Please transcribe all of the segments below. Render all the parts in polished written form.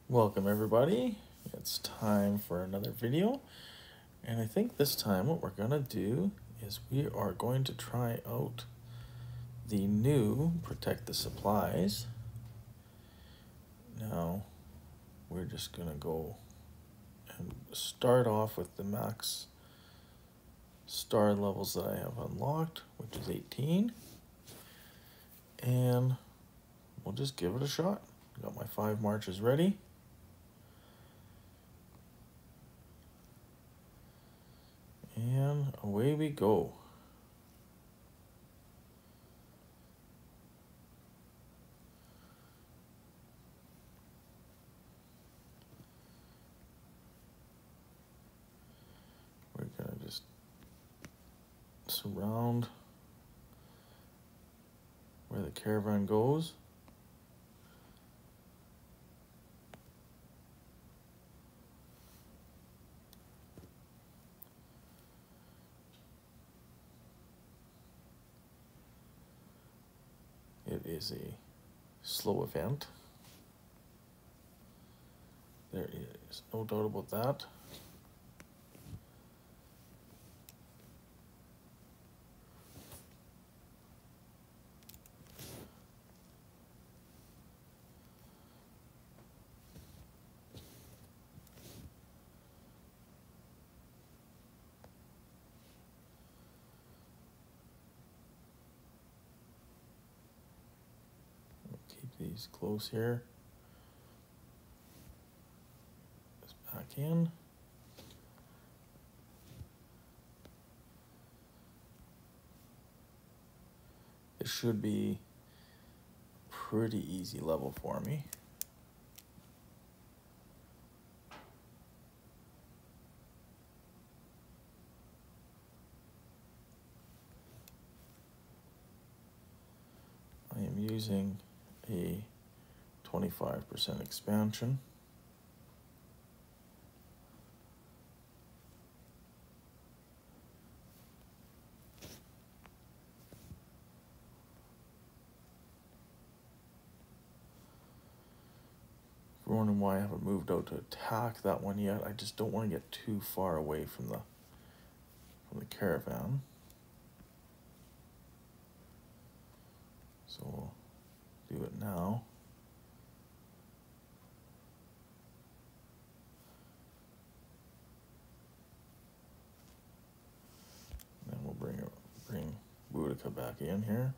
Welcome everybody. It's time for another video, and I think this time what we're gonna do is we are going to try out the new Protect the Supplies. Now we're just gonna go and start off with the max star levels that I have unlocked, which is 18, and we'll just give it a shot. Got my 5 marches ready. And away we go. We're gonna just surround where the caravan goes. It is a slow event. There is no doubt about that. Keep these close here. This back in. It should be pretty easy level for me. I am using a 25% expansion. If you're wondering why I haven't moved out to attack that one yet, I just don't want to get too far away from the caravan. So we'll do it now. Then we'll bring Boudica back in here.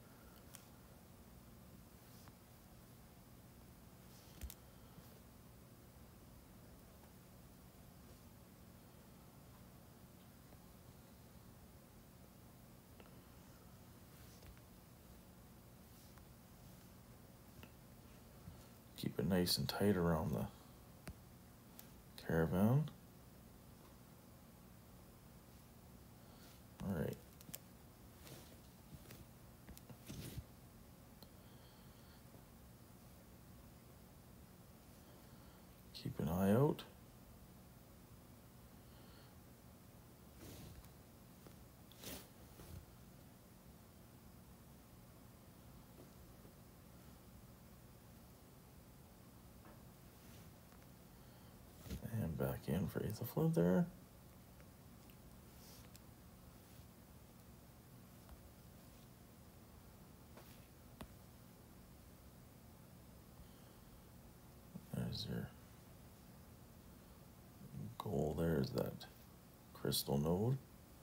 Keep it nice and tight around the caravan. All right. Keep an eye out. And back in for Aethelflaed there. There's your goal. There's that crystal node.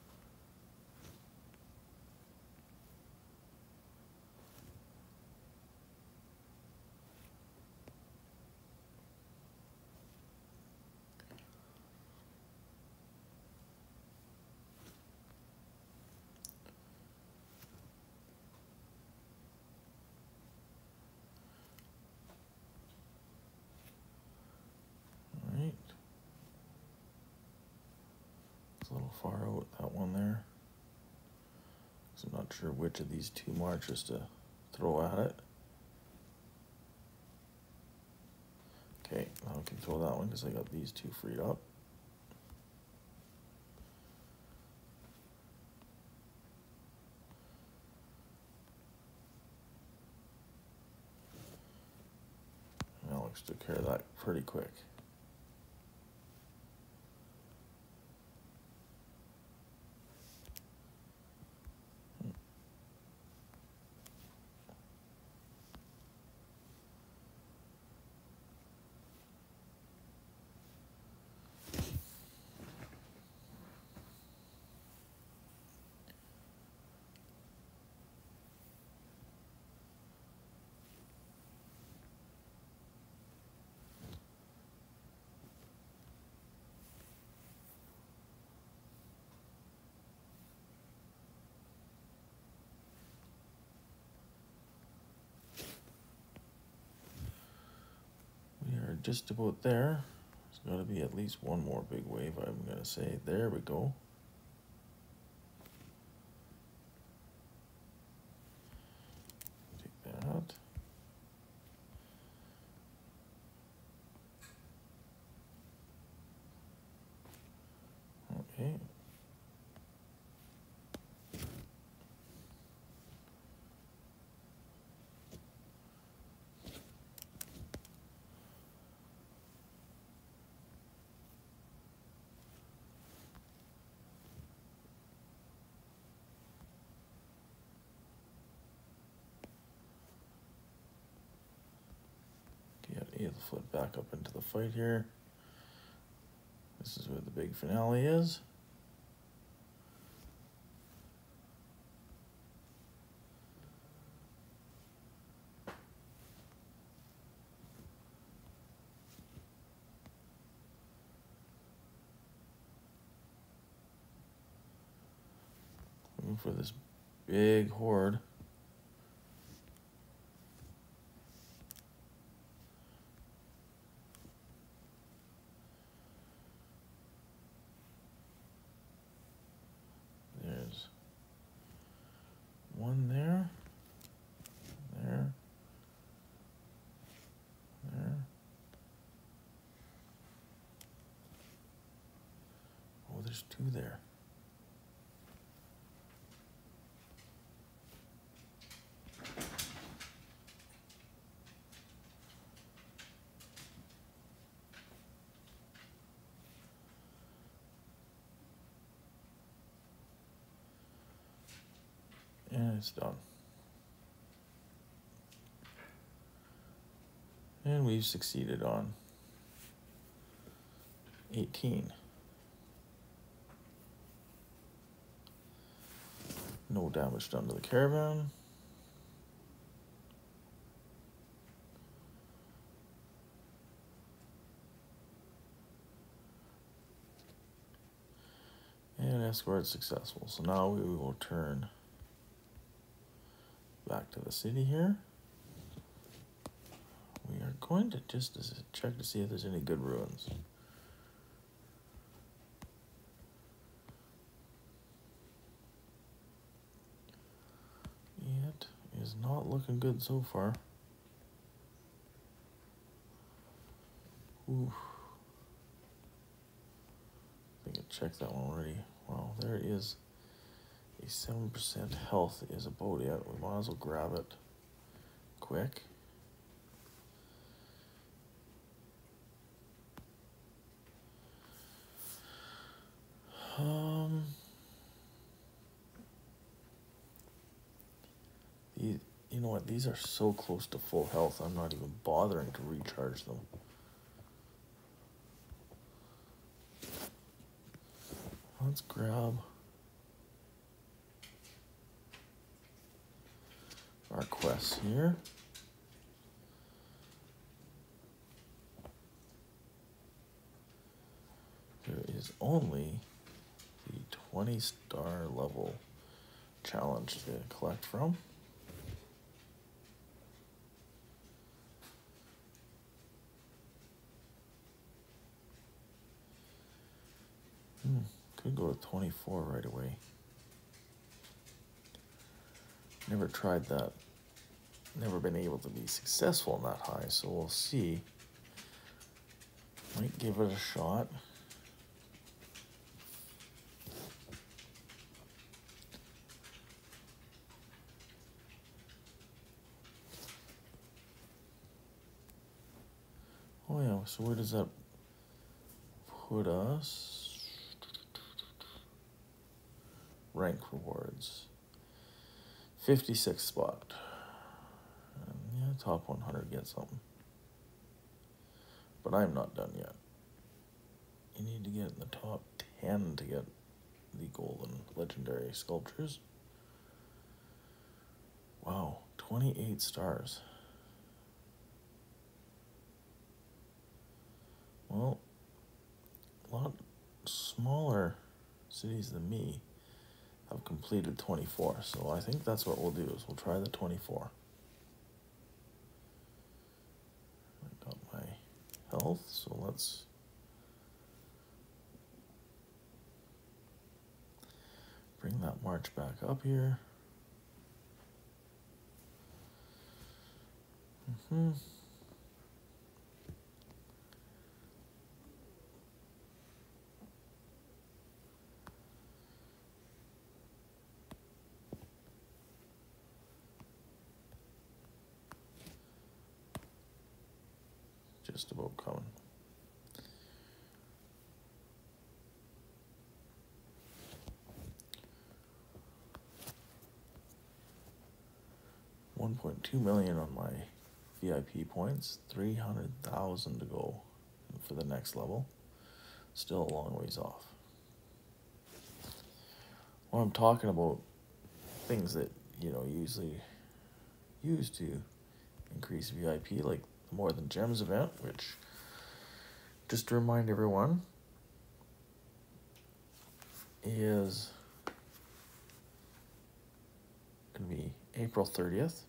All right. It's a little far out, that one there. So I'm not sure which of these 2 marches to throw at it. Okay, now I can throw that one because I got these 2 freed up. Fox took care of that pretty quick. Just about there. There's got to be at least one more big wave, I'm going to say. There we go. Take that. Okay. Get the foot back up into the fight here. This is where the big finale is. Looking for this big horde. There's one there, there, there. Oh, there's two there. And it's done. And we've succeeded on 18. No damage done to the caravan. And escort successful. So now we will turn back to the city here. We are going to just check to see if there's any good ruins. It is not looking good so far. Ooh. I think I checked that one already. Wow, there it is. A 7% health is about it. We might as well grab it quick. You know what? These are so close to full health, I'm not even bothering to recharge them. Let's grab our quests here. There is only the 20-star level challenge to collect from. Could go to 24 right away. Never tried that. Never been able to be successful in that high, so we'll see. Might give it a shot. Oh yeah, so where does that put us? Rank rewards. 56th spot. And yeah, top 100 gets something. But I'm not done yet. You need to get in the top 10 to get the golden legendary sculptures. Wow, 28 stars. Well, a lot smaller cities than me have completed 24, so I think that's what we'll do, is we'll try the 24. I got my health, so let's bring that march back up here. Just about coming. $1.2 million on my VIP points, 300,000 to go for the next level. Still a long ways off. When I'm talking about things that, you know, usually used to increase VIP, like the More Than Gems event, which, just to remind everyone, is going to be April 30th.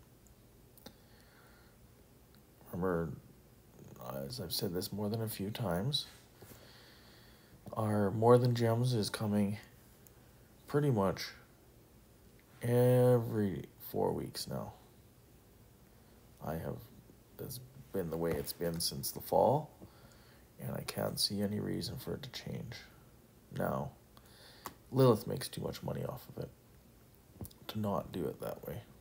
Remember, as I've said this more than a few times, our More Than Gems is coming pretty much every 4 weeks now. It's been the way it's been since the fall, and I can't see any reason for it to change. Now, Lilith makes too much money off of it to not do it that way.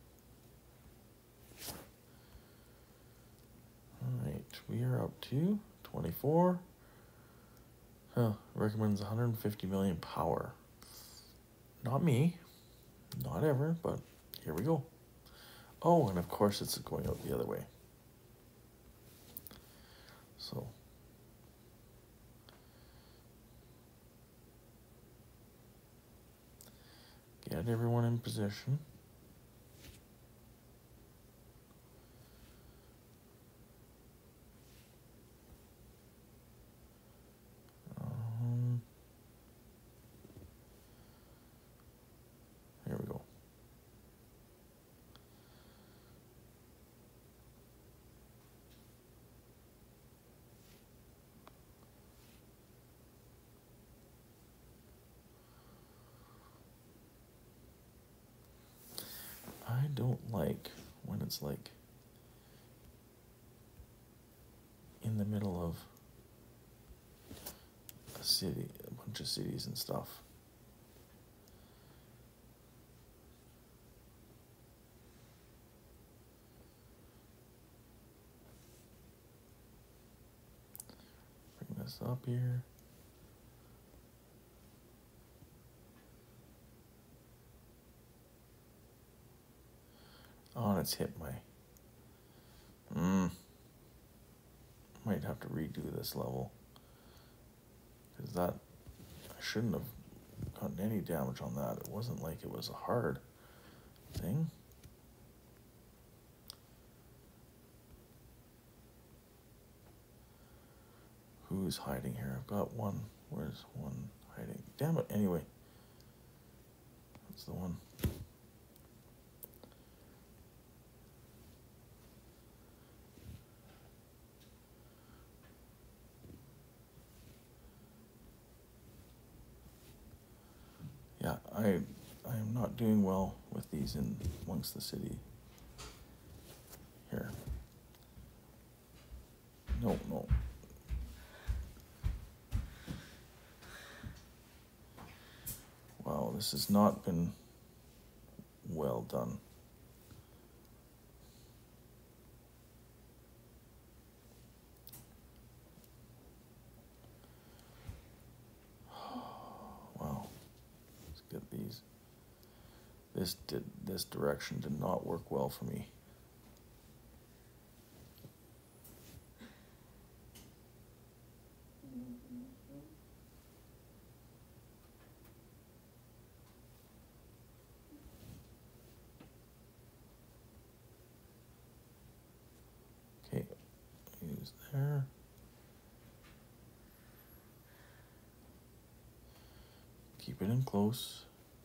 Alright, we are up to 24. Recommends 150 million power. Not me, not ever, but here we go. Oh, and of course it's going out the other way. So, get everyone in position. Here we go. I don't like when it's like in the middle of a city, a bunch of cities and stuff. Bring this up here. Oh, and it's hit my... Might have to redo this level. Because that... I shouldn't have gotten any damage on that. It wasn't like it was a hard thing. Who's hiding here? I've got one. Where's one hiding? Damn it. Anyway. That's the one. Yeah, I am not doing well with these in amongst the city. Here. No. Wow, this has not been well done. This direction did not work well for me. Okay, use there. Keep it in close.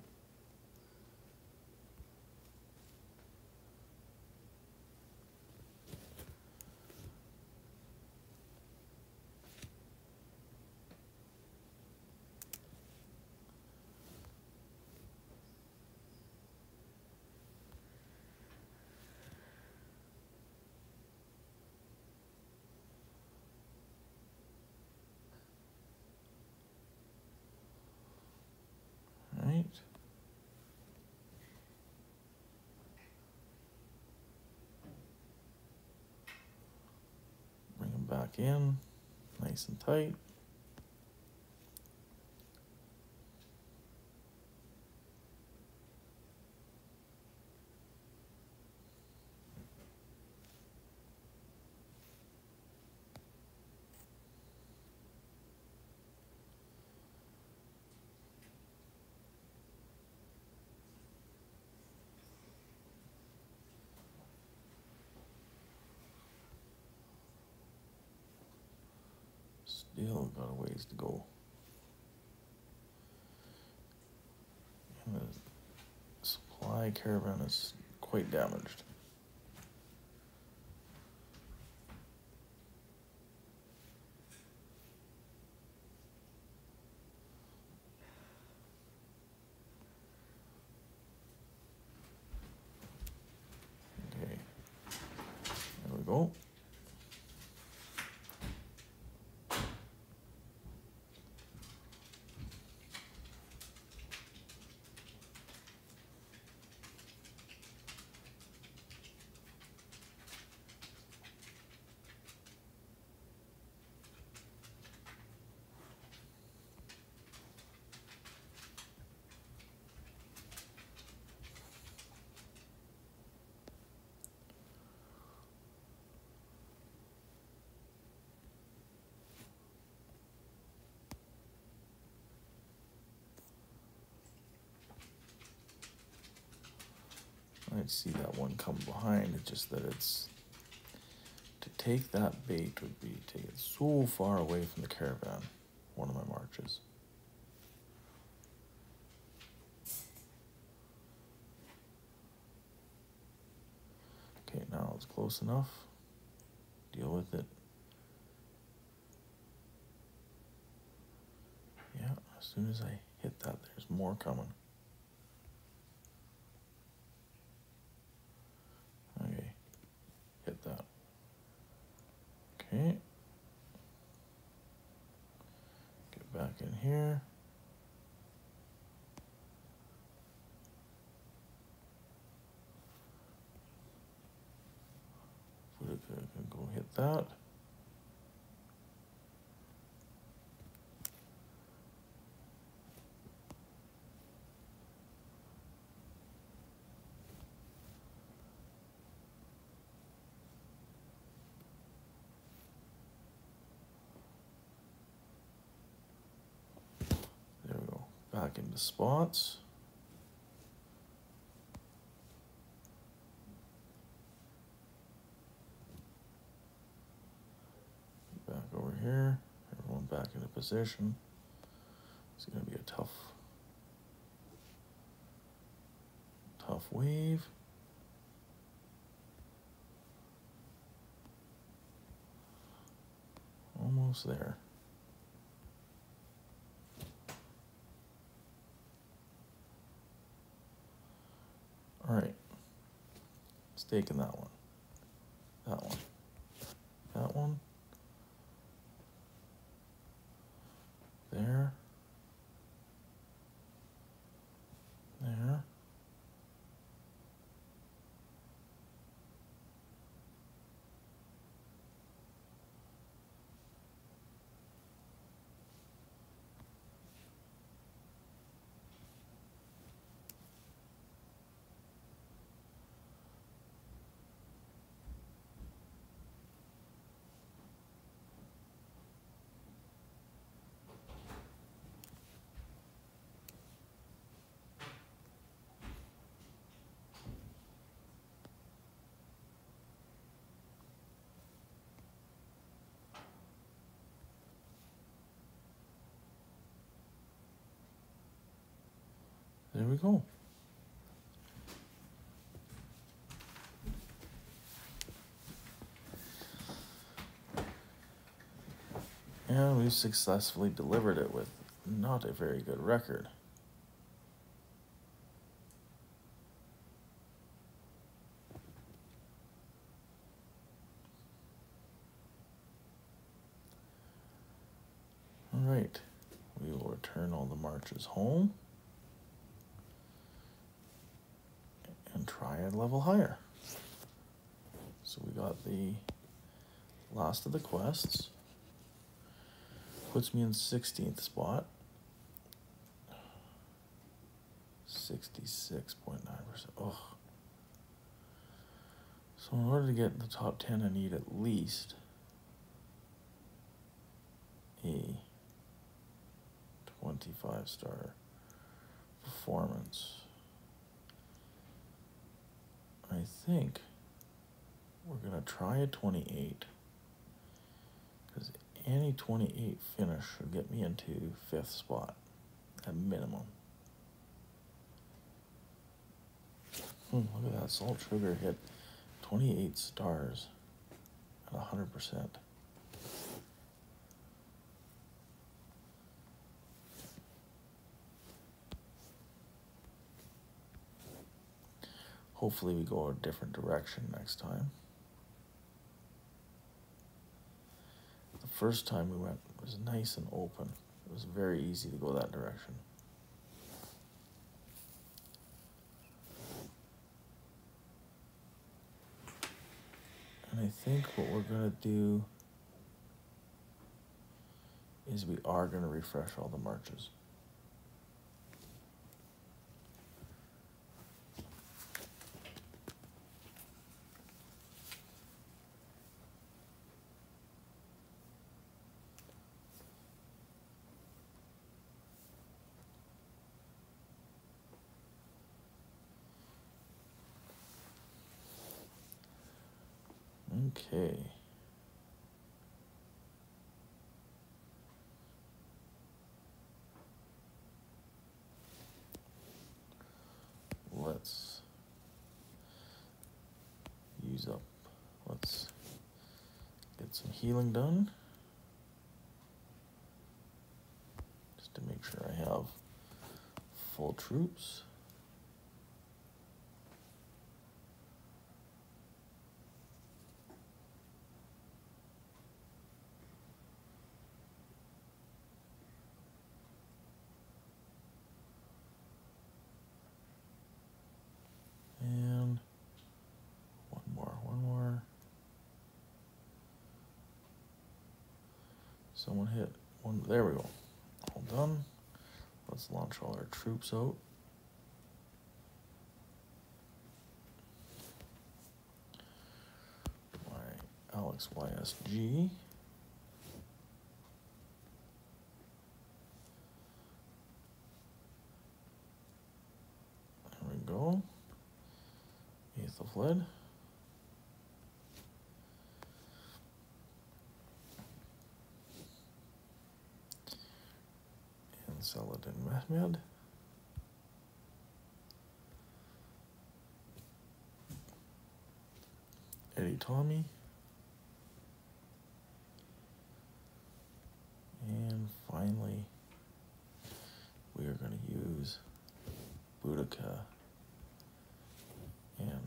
Right. Bring them back in, nice and tight. Still got a ways to go. And the supply caravan is quite damaged. Okay, there we go. I'd see that one come behind. It's just that it's to take that bait would be take it so far away from the caravan. One of my marches. Okay, now it's close enough. Deal with it. Yeah, as soon as I hit that, there's more coming. Okay, hit that. Okay. Get back in here. Go hit that. There we go. Back into spots. Back over here. Everyone back into position. It's going to be a tough wave. Almost there. All right. Stake in that one. That one. That one. There. There. we go. And we successfully delivered it with not a very good record. All right, we will return all the marches home and try a level higher. So we got the last of the quests. Puts me in 16th spot. 66.9%. Oh. So in order to get in the top 10, I need at least a 25-star performance. I think we're gonna try a 28, because any 28 finish should get me into 5th spot at minimum. Look at that, Salt Sugar hit 28 stars at 100%. Hopefully we go a different direction next time. The first time we went was nice and open. It was very easy to go that direction. And I think what we're gonna do is we are gonna refresh all the marches. Okay. Let's get some healing done. Just to make sure I have full troops. And one more. Someone hit one, there we go. All done. Let's launch all our troops out. My Alex YSG. There we go. Aethelflaed. And Saladin Mehmed. Eddie Tommy. And finally, we are going to use Boudica and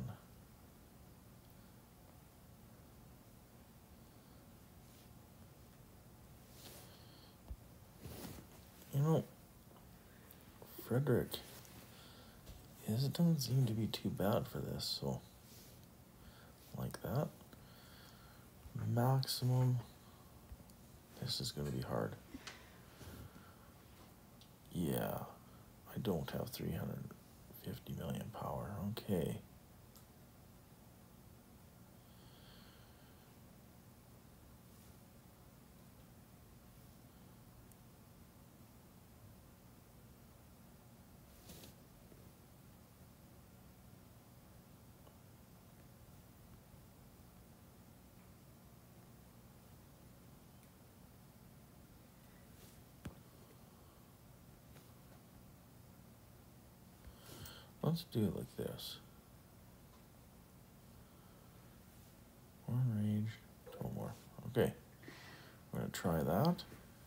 you know, Frederick it doesn't seem to be too bad for this, so like that. Maximum. This is going to be hard. Yeah, I don't have 350 million power. Okay. let's do it like this. One range, 12 more. Okay, I'm gonna try that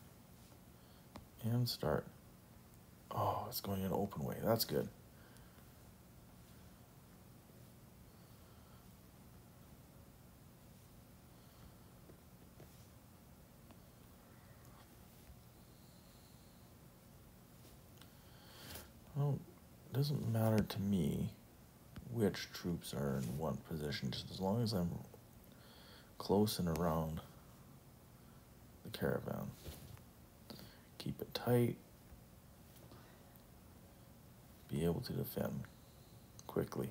and start. Oh, it's going in open way. That's good. Well, it doesn't matter to me which troops are in what position, just as long as I'm close and around the caravan. Keep it tight. Be able to defend quickly.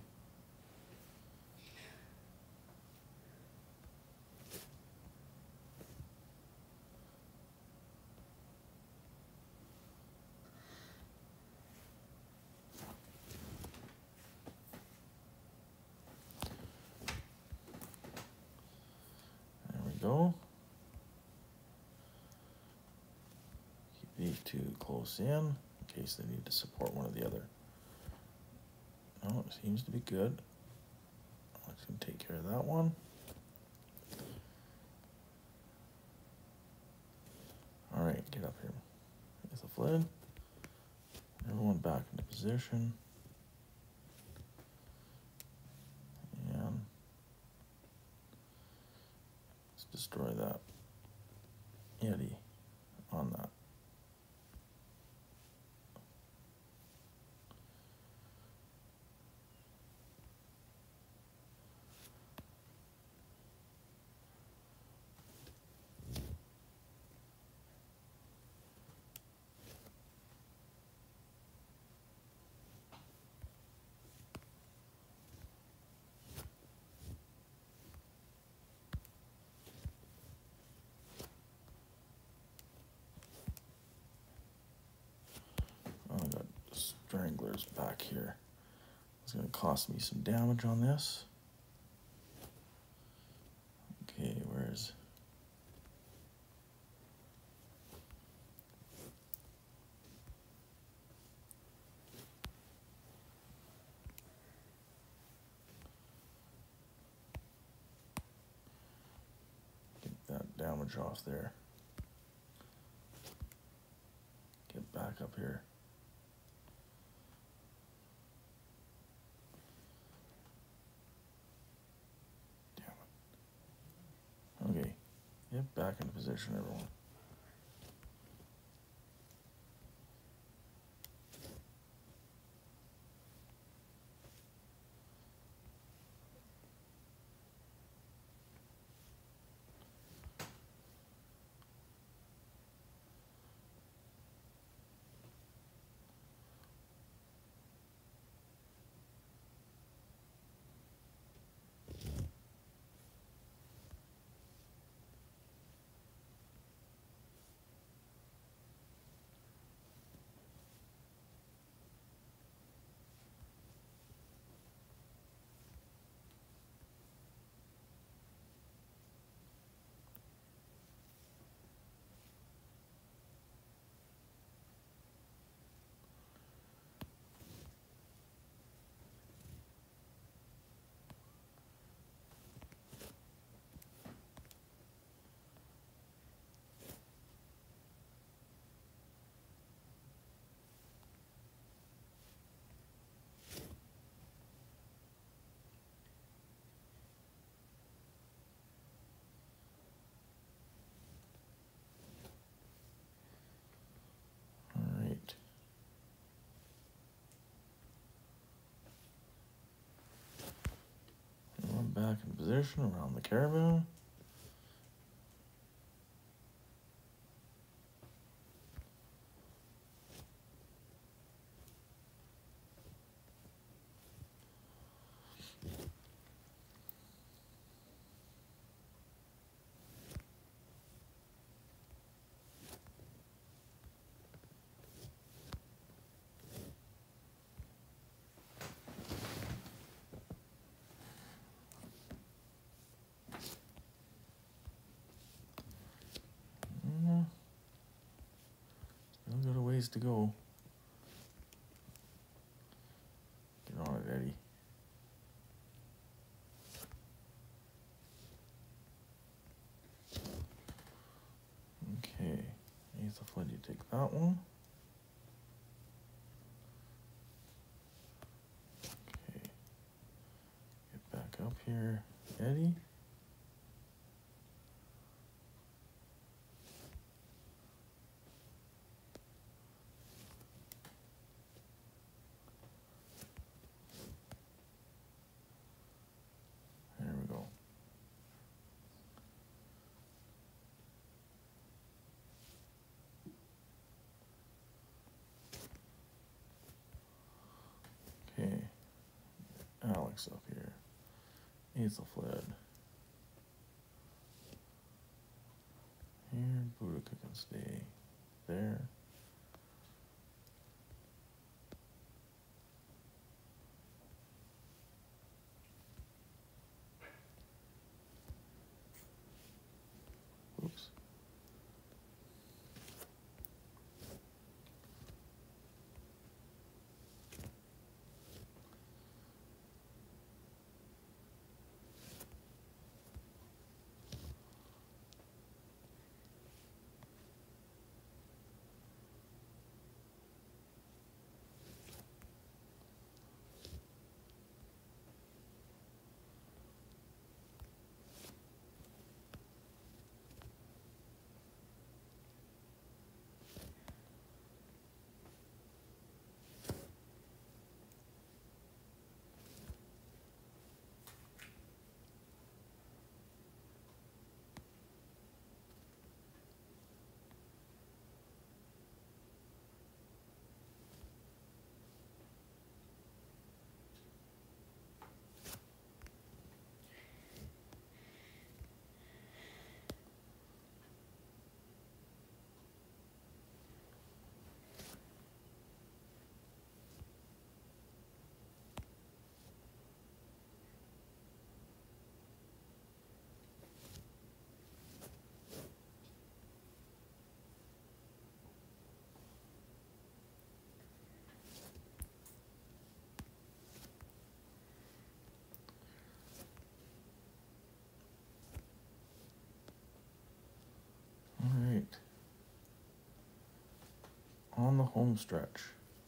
There we go. Keep these two close in case they need to support one or the other. Oh, it seems to be good. I can take care of that one. All right, get up here. Here's the flood. Everyone back into position. And let's destroy that Yeti on that. Oh, I got stranglers back here. It's going to cost me some damage on this. Okay, where's... Get that damage off there. Get back up here. Damn it. Okay, get back into position, everyone. All right. Everyone back in position around the caravan. Still got a ways to go. Get Aethelflaed, you take that one. Okay. Get back up here. Eddie. There we go. Okay. Alex up here. Aethelflaed. Here, Boudica can stay there. Oops. All right. On the home stretch.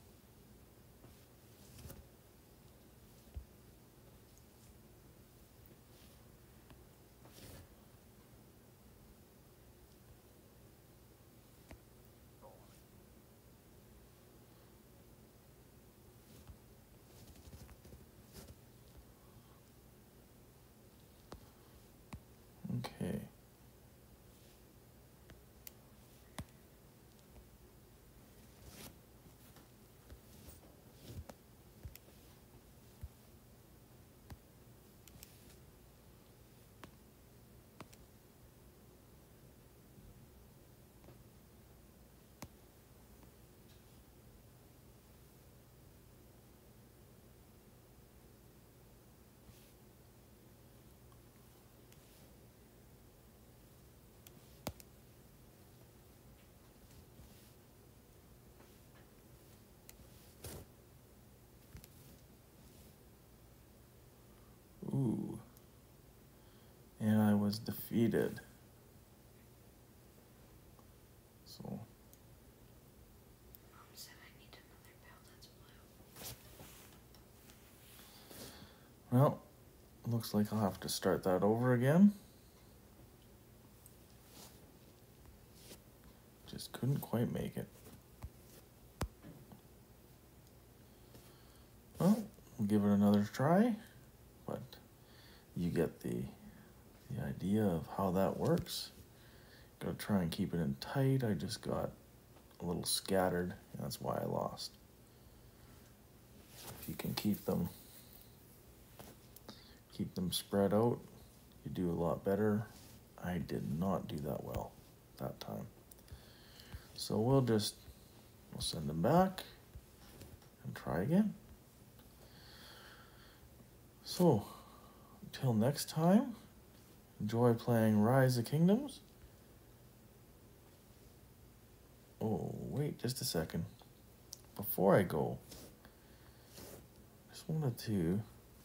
Okay. Ooh. And I was defeated. So. Mom said I need another pill that's blue. Well, looks like I'll have to start that over again. Just couldn't quite make it. Well, we'll give it another try, but you get the idea of how that works. Gotta try and keep it in tight. I just got a little scattered, and that's why I lost. If you can keep them spread out, you do a lot better. I did not do that well that time. So we'll send them back and try again. So, until next time, enjoy playing Rise of Kingdoms. Oh, wait just a second. Before I go, just wanted to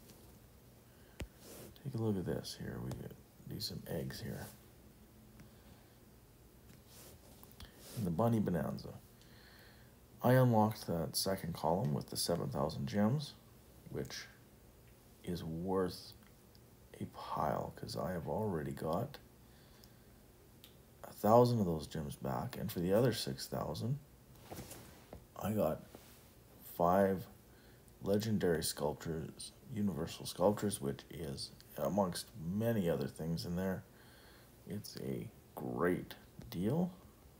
take a look at this here. We do some eggs here. in the Bunny Bonanza. I unlocked that second column with the 7,000 gems, which is worth a pile because I have already got 1,000 of those gems back, and for the other 6,000 I got 5 legendary sculptures, universal sculptures, which is, amongst many other things in there, it's a great deal.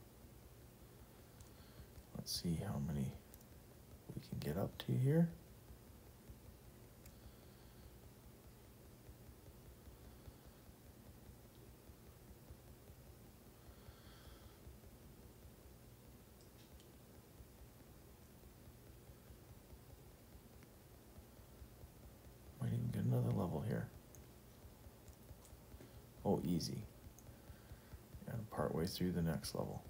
Let's see how many we can get up to here. Might even get another level here. Oh, easy. And partway through the next level.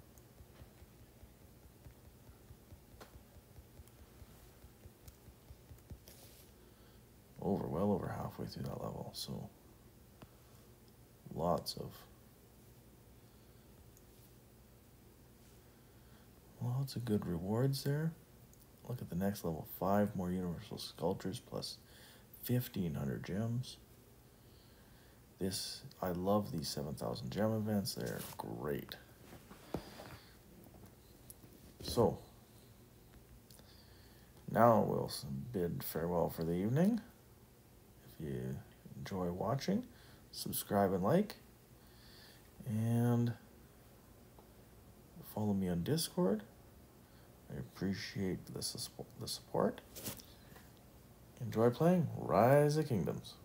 Well over halfway through that level, so lots of good rewards there. Look at the next level, 5 more universal sculptures plus 1,500 gems. I love these 7,000 gem events, they're great. So, now we'll bid farewell for the evening. If you enjoy watching, subscribe and like, and follow me on Discord. I appreciate the support. Enjoy playing Rise of Kingdoms.